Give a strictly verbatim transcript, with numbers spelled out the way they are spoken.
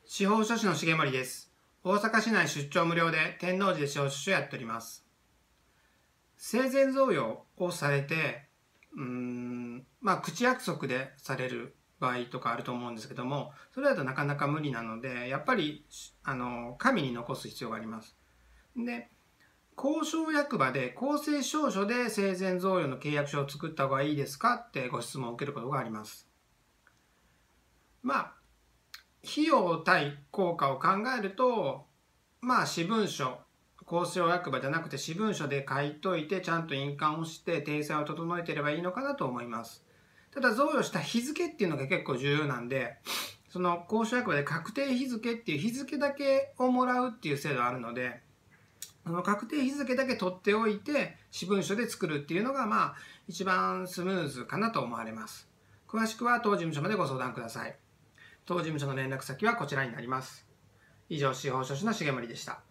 司法書士の重森です。大阪市内出張無料で天王寺で司法書士をやっております。生前贈与をされて、うーん、まあ、口約束でされる場合とかあると思うんですけども、それだとなかなか無理なので、やっぱり、あの、紙に残す必要があります。で、公証役場で公正証書で生前贈与の契約書を作った方がいいですかってご質問を受けることがあります。まあ、費用対効果を考えると、まあ、私文書、公証役場じゃなくて私文書で書いといて、ちゃんと印鑑をして体裁を整えていればいいのかなと思います。ただ、贈与した日付っていうのが結構重要なんで、その公証役場で確定日付っていう日付だけをもらうっていう制度があるので、その確定日付だけ取っておいて、私文書で作るっていうのが、まあ、一番スムーズかなと思われます。詳しくは当事務所までご相談ください。当事務所の連絡先はこちらになります。以上、司法書士の重森でした。